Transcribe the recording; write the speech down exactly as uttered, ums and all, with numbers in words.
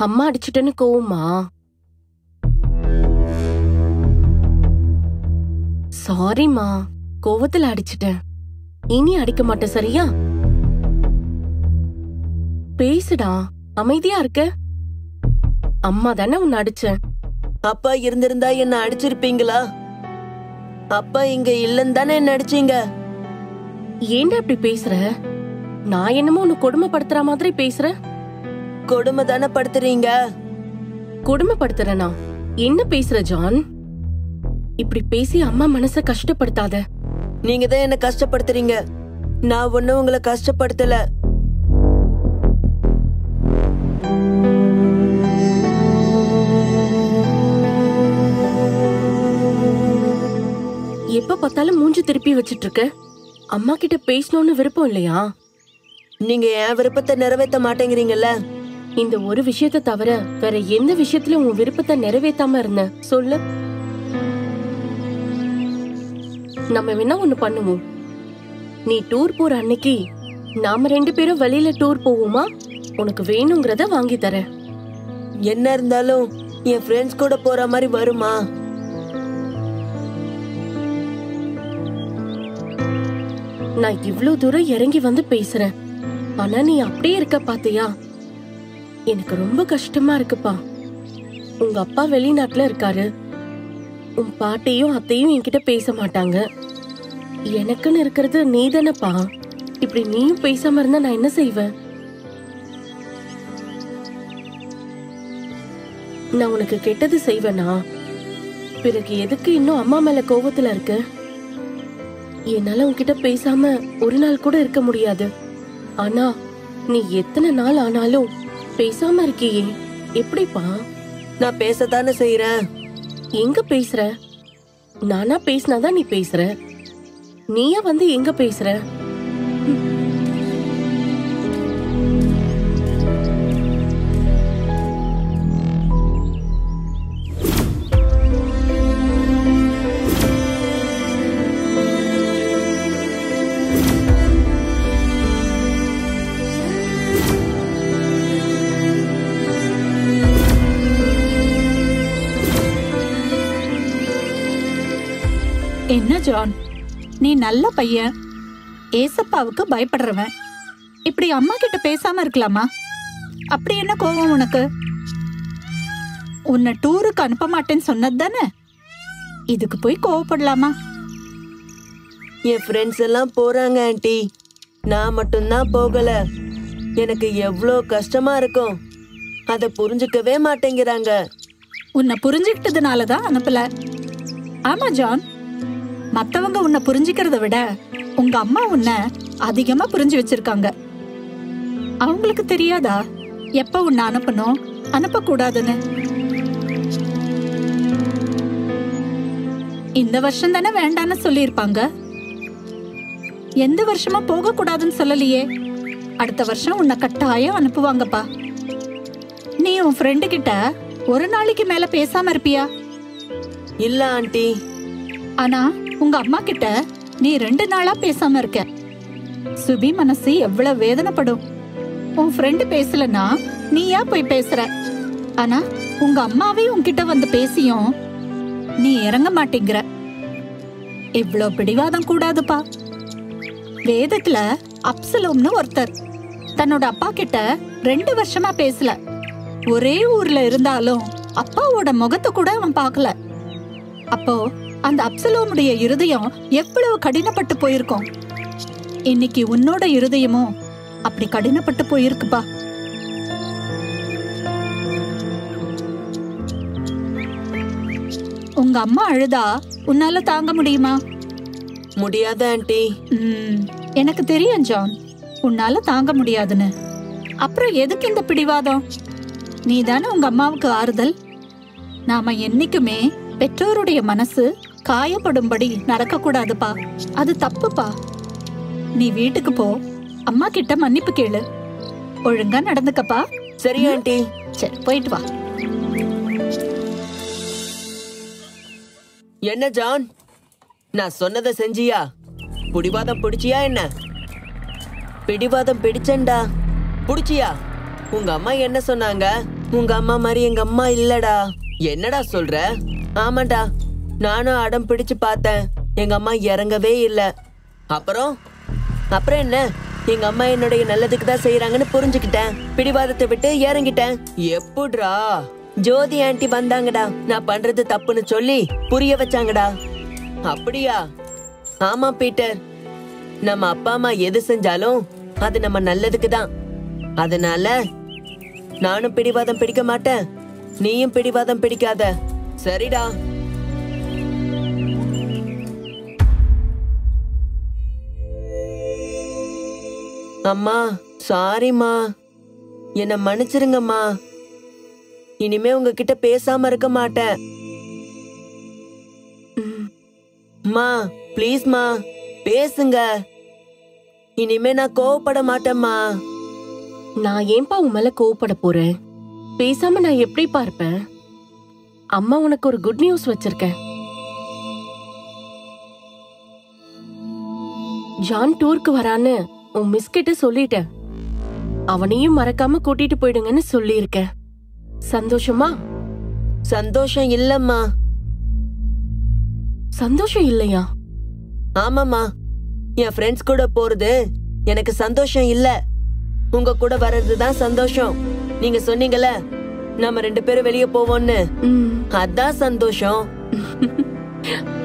அம்மா அடிச்சுட்டேன்னு கோவமா? சாரிமா, கோவத்துல அடிச்சுட்டேன். இனி அடிக்க மாட்டேன், சரியா? பேசுடா, அமைதியா இருக்க. அம்மா தானே உன்னை அடிச்சேன். அப்பா இருந்திருந்தா என்ன அடிச்சிருப்பீங்களா? அப்பா இங்க இல்லன்னு தானே என்ன அடிச்சீங்க. ஏன்டா இப்படி பேசுற? நான் என்னமோ உன்னை கொடுமைப்படுத்துற மாதிரி பேசுற. கொடுமை தானே படுத்துறீங்க. கொடுமைப்படுத்துறனா? என்ன பேசுற ஜான்? இப்படி பேசி அம்மா மனச கஷ்டப்படுத்தாத. நீங்க தான் என்ன கஷ்டப்படுத்துறீங்க. நான் ஒன்னும் உங்களை கஷ்டப்படுத்தல. எப்ப பார்த்தாலும் மூஞ்சி திருப்பி வச்சிட்டு இருக்க. அம்மா கிட்ட பேசணும்னு விருப்பம் இல்லையா? நீங்க என் விருப்பத்தை நிறைவேற்ற மாட்டேங்கிறீங்கல்ல. இந்த ஒரு விஷயத்தை தவிர வேற எந்த விஷயத்துல உன் விருப்பத்தை நிறைவேற்றாம இருந்த சொல்லு. நம்ம வேணா ஒண்ணு பண்ணுவோம். நீ டூர் போற அன்னைக்கு நாம ரெண்டு பேரும் வெளியில டூர் போவோமா? உனக்கு வேணுங்கிறத வாங்கி தரேன். என்ன இருந்தாலும் என் ஃப்ரெண்ட்ஸ் கூட போற மாதிரி வருமா? நான் இவ்ளோ தூரம் இறங்கி வந்து பேசுறேன், ஆனா நீ அப்படியே இருக்க பாத்தியா? எனக்கு ரொம்ப கஷ்டமா இருக்குப்பா. உங்க அப்பா வெளிநாட்டுல இருக்காரு. உன் பாட்டியும் அத்தையும் என்கிட்ட பேச மாட்டாங்க. எனக்குன்னு இருக்கிறது நீ தானப்பா. இப்படி நீயும் பேசாம இருந்தா நான் என்ன செய்வேன்? நான் உனக்கு கெட்டது செய்வேனா? பிறகு எதுக்கு இன்னும் அம்மா மேல கோபத்துல இருக்க? என்னால உன்கிட்ட பேசாம ஒரு நாள் கூட இருக்க முடியாது. ஆனா நீ எத்தனை நாள் ஆனாலும் பேசாம இருக்கியே, எப்படிப்பா? நான் பேசத்தானே செய்யறேன். எங்க பேசுற? நானா பேசினாதான் நீ பேசுற. நீயா வந்து எங்க பேசுற? என்ன ஜான், நீ நல்ல பையன், ஏசப்பாவுக்கு பயப்படுறவன். இப்படி அம்மா கிட்ட பேசாம இருக்கலாமா? அப்படி என்ன கோவம் உனக்கு? உன்னை டூருக்கு அனுப்ப மாட்டேன்னு சொன்னது தானே, இதுக்கு போய் கோவப்படலாமா? என் ஃப்ரெண்ட்ஸ் எல்லாம் போறாங்க ஆண்டி, நான் மட்டும்தான் போகல. எனக்கு எவ்வளோ கஷ்டமா இருக்கும். அதை புரிஞ்சுக்கவே மாட்டேங்கிறாங்க. உன்னை புரிஞ்சுக்கிட்டதுனாலதான் அனுப்பல. ஆமா ஜான், மத்தவங்க உன்னை புரிஞ்சுக்கிறத விட உங்க அம்மா உன்னை அதிகமா புரிஞ்சு வச்சிருக்காங்க. அவங்களுக்கு தெரியாதா எப்ப உன்னை அனுப்பணும் அனுப்ப கூடாதுன்னு? இந்த வருஷம் தானே வேண்டான்னு சொல்லியிருப்பாங்க. எந்த வருஷமா போக கூடாதுன்னு சொல்லலையே. அடுத்த வருஷம் உன்னை கட்டாயம் அனுப்புவாங்கப்பா. நீ உன் ஃப்ரெண்டு கிட்ட ஒரு நாளைக்கு மேல பேசாம இருப்பியா? இல்ல ஆண்டி. ஆனா உங்க அம்மா கிட்ட நீ ரெண்டு நாளா பேசாம இருக்க. சுபி மனசு எவ்வளவு வேதனைப்படும். உன் ஃப்ரெண்டு பேசலன்னா நீயா போய் பேசுற. ஆனா உங்க அம்மாவே உன்கிட்ட வந்து பேசியும் நீ இறங்க மாட்டேங்கிற. இவ்ளோ பிடிவாதம் கூடாதுப்பா. வேதத்துல அப்சலோம்னு ஒருத்தர் தன்னோட அப்பா கிட்ட ரெண்டு வருஷமா பேசல. ஒரே ஊர்ல இருந்தாலும் அப்பாவோட முகத்தை கூட அவன் பார்க்கல. அப்போ அந்த அப்சலோமுடைய இருதயம் எவ்வளவு கடினப்பட்டு போயிருக்கும். இன்னைக்கு உன்னோட இருதயமும் அப்படி கடினப்பட்டு போயிருக்குப்பா. உங்க அம்மா அழுதா உன்னால தாங்க முடியுமா? முடியாது ஆண்டி. ம், எனக்கு தெரியும் ஜான், உன்னால தாங்க முடியாதுன்னு. அப்புறம் எதுக்கு இந்த பிடிவாதம்? நீ தானே உங்க அம்மாவுக்கு ஆறுதல். நாம என்னைக்குமே பெற்றோருடைய மனசு காயப்படும்படி நடக்க கூடாதுப்பா. அது தப்புப்பா. நீ வீட்டுக்கு போ, அம்மா கிட்ட மன்னிப்பு கேளு. ஒழுங்கா நடந்துக்கப்பா. சரி ஆண்டி. சரி, போயிட்டு வா. என்ன ஜான், நான் சொன்னதை செஞ்சியா? பிடிவாதம் பிடிச்சியா என்ன? பிடிவாதம் பிடிச்சண்டா. பிடிச்சியா? உங்க அம்மா என்ன சொன்னாங்க? உங்க அம்மா மாதிரி எங்க அம்மா இல்லடா. என்னடா சொல்ற? ஆமாடா, நானும் அடம் பிடிச்சு பார்த்தேன். எங்க அம்மா இறங்கவே இல்ல. அப்புறம் அப்புறம் என்ன, எங்க அம்மா என்னுடைய நல்லதுக்கு தான் செய்யறாங்கன்னு புரிஞ்சுக்கிட்டேன். பிடிவாதத்தை விட்டு இறங்கிட்டேன். எப்படிடா? ஜோதி ஆண்டி வந்தாங்கடா, நான் பண்றது தப்புன்னு சொல்லி புரிய வச்சாங்கடா. அப்படியா? ஆமா பீட்டர், நம்ம அப்பா அம்மா எது செஞ்சாலும் அது நம்ம நல்லதுக்கு தான். அதனால நானும் பிடிவாதம் பிடிக்க மாட்டேன், நீயும் பிடிவாதம் பிடிக்காத. சரிடா. அம்மா சாரிம்மா, என்ன மன்னிச்சிருங்கம்மா. இனிமே உங்ககிட்ட பேசாம இருக்க மாட்டேன். மா ப்ளீஸ்மா பேசுங்க. இனிமே நான் கோவப்பட மாட்டேம்மா. நான் ஏன்பா உன் மேல கோவப்பட போறேன்? பேசாம நான் எப்படி பார்ப்பேன்? அம்மா உனக்கு ஒரு குட் நியூஸ் வச்சிருக்கேன். ஜான் டூருக்கு வரான்னு உன் மிஸ் கிட்ட சொல்லிட்டேன். அவனையும் மறக்காம கூட்டிட்டு போயிடுங்கன்னு சொல்லியிருக்கேன். சந்தோஷமா? சந்தோஷம் இல்லம்மா. சந்தோஷம் இல்லையா? ஆமாம்மா, என் ஃப்ரெண்ட்ஸ் கூட போறது எனக்கு சந்தோஷம் இல்ல. உங்க கூட வர்றதுதான் சந்தோஷம். நீங்க சொன்னீங்கல்ல நம்ம ரெண்டு பேரும் வெளியே போவோம்னு, அதான் சந்தோஷம்.